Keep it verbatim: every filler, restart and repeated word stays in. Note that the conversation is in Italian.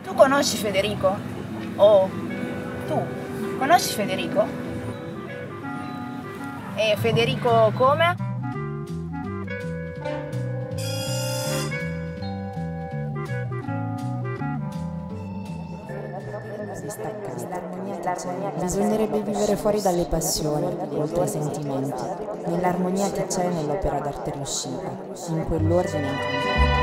Tu conosci Federico? Oh, tu conosci Federico? E Federico come? Bisognerebbe vivere fuori dalle passioni, oltre ai sentimenti, nell'armonia che c'è nell'opera d'arte riuscita, in quell'ordine incontrato.